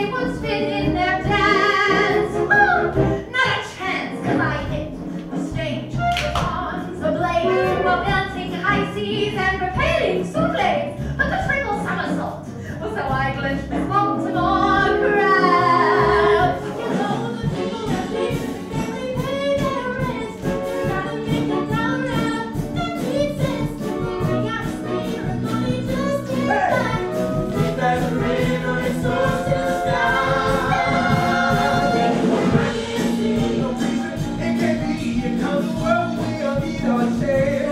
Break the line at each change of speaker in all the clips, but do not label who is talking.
it would fit in their dance. Oh, not a chance, 'cause I hit the stage with arms ablaze, while dancing high seas and preparing souffles. But the triple somersault was so I glimpsed Miss Baltimore crabs. You know the people that live, they pay their rent. Gotta make a dollar, that keeps sense. They gotta spend their money just in time.
That's the rain on its source to the sky. I can't see no reason it can't be. It comes the world we'll need our chance.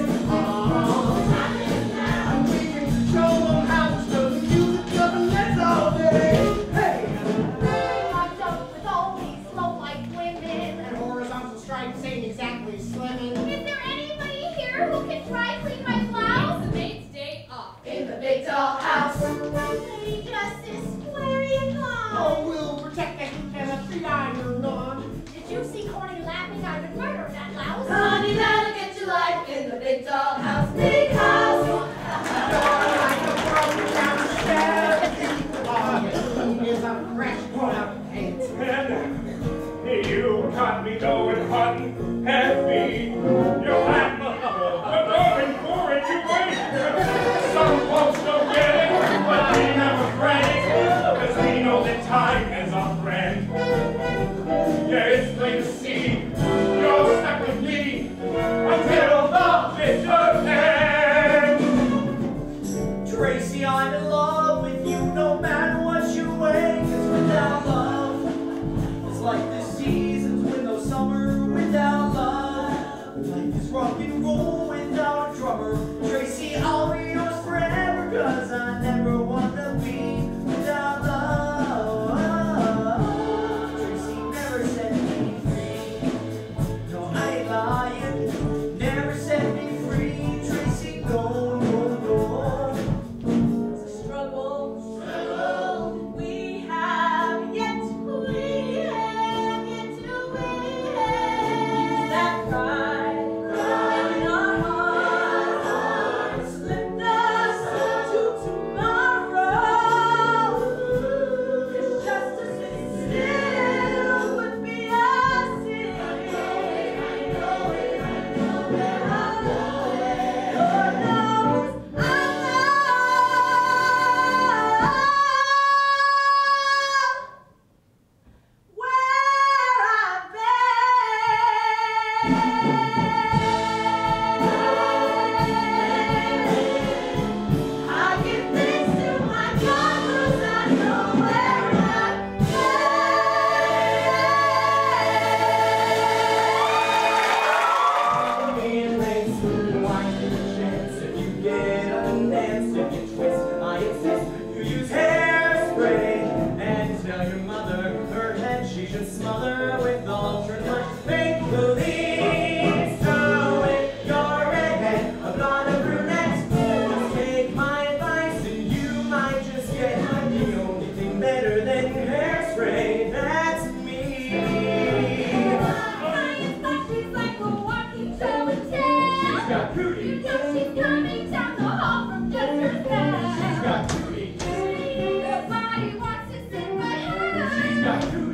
And we can show them how to show the music of the let's all day. Hey!
I'm done with all these low-life women.
And horizontal stripes ain't exactly slimming.
Is there anybody here who can dry clean my blouse?
The maid's day off.
In the big doll house. Lady Justice, where are you gone?
Oh, we'll protect the heat and a three-iron on.
Did you see Corny laughing? I would murder that louse.
Honey, that'll get you life in the big doll house. Big house.
Like a broken down stairs. Oh, is a fresh pull-out pants.
And you caught me going hot and heavy. You'll have the going for it, you wait. Some folks don't get it, but we never fret it, 'cause we know that time is our friend. Yeah, it's plain to see you're stuck with me until the bitter end.
Tracy, I'm in love with you no matter what you weigh. 'Cause without love, it's like the seasons with no summer without love. Life is rock and roll without a drummer. Tracy, I'll be yours forever, 'cause I never want to be without love. Tracy never set me free. No, I ain't lying. Never set me free. Tracy, go, go, go.
It's a struggle. We have yet to win. That pride in our hearts slipped us to tomorrow. 'Cause justice is still would be a sin. Lord knows I know where I've been. I give thanks to my God 'cause I know where I've
In lanes through winding chance. If you get a dance, if you twist, I insist you use hairspray. And it's now your mother, her head she should smother with alternate make believe. So if you're a redhead, I'm not a brunette. Just take my advice and you might just get the only thing better than hairspray. That's me.
She's like a walking show and tell.
She's got booty.
You know she's coming down the hall from just herself.
She's got booty.
Nobody wants to sit but her.
She's got booty.